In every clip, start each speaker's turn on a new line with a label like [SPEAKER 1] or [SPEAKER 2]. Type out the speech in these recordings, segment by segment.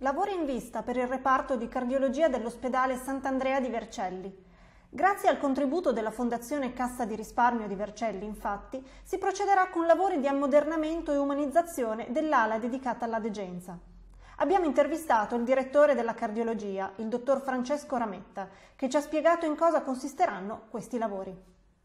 [SPEAKER 1] lavori in vista per il reparto di cardiologia dell'ospedale Sant'Andrea di Vercelli. Grazie al contributo della Fondazione Cassa di Risparmio di Vercelli, infatti, si procederà con lavori di ammodernamento e umanizzazione dell'ala dedicata alla degenza. Abbiamo intervistato il direttore della cardiologia, il dottor Francesco Rametta, che ci ha spiegato in cosa consisteranno questi lavori.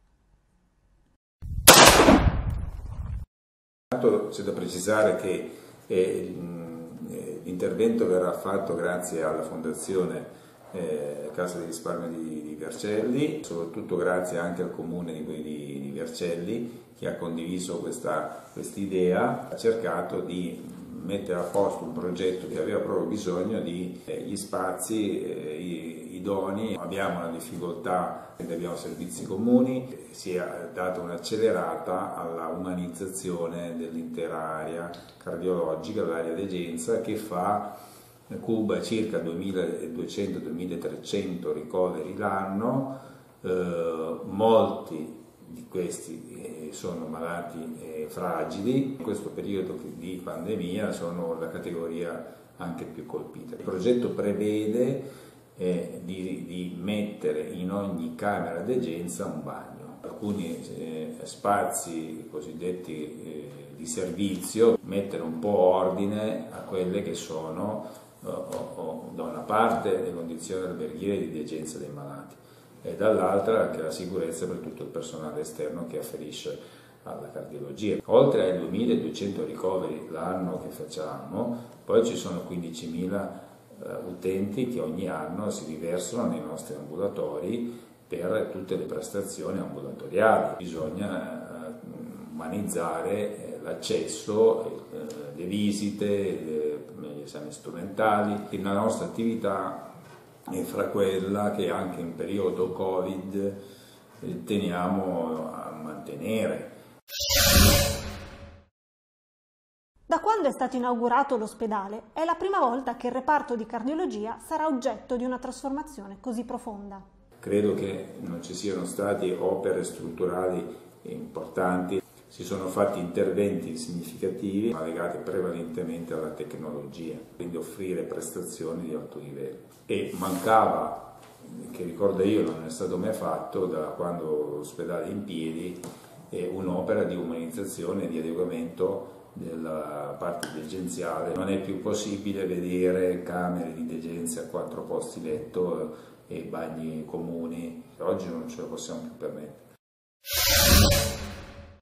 [SPEAKER 2] C'è da precisare che l'intervento verrà fatto grazie alla Fondazione Cassa di Risparmio di Vercelli, soprattutto grazie anche al Comune di Vercelli che ha condiviso questa idea, ha cercato di mettere a posto un progetto che aveva proprio bisogno di gli spazi idonei. Abbiamo una difficoltà, abbiamo servizi comuni, si è data un'accelerata alla umanizzazione dell'intera area cardiologica, l'area degenza, che cuba circa 2200-2300 ricoveri l'anno, molti di questi sono malati fragili. In questo periodo di pandemia sono la categoria anche più colpita. Il progetto prevede di mettere in ogni camera degenza un bagno. Alcuni spazi cosiddetti di servizio, mettere un po' ordine a quelle che sono da una parte le condizioni alberghiere di degenza dei malati e dall'altra anche la sicurezza per tutto il personale esterno che afferisce alla cardiologia. Oltre ai 2200 ricoveri l'anno che facciamo, poi ci sono 15.000 utenti che ogni anno si riversano nei nostri ambulatori per tutte le prestazioni ambulatoriali. Bisogna umanizzare l'accesso, le visite, gli esami strumentali. La nostra attività è fra quella che anche in periodo Covid teniamo a mantenere.
[SPEAKER 1] Da quando è stato inaugurato l'ospedale è la prima volta che il reparto di cardiologia sarà oggetto di una trasformazione così profonda.
[SPEAKER 2] Credo che non ci siano state opere strutturali importanti. Si sono fatti interventi significativi legati prevalentemente alla tecnologia, quindi offrire prestazioni di alto livello. E mancava, che ricordo io non è stato mai fatto da quando l'ospedale è in piedi, un'opera di umanizzazione e di adeguamento della parte degenziale. Non è più possibile vedere camere di degenza a 4 posti letto e bagni comuni. Oggi non ce lo possiamo più permettere.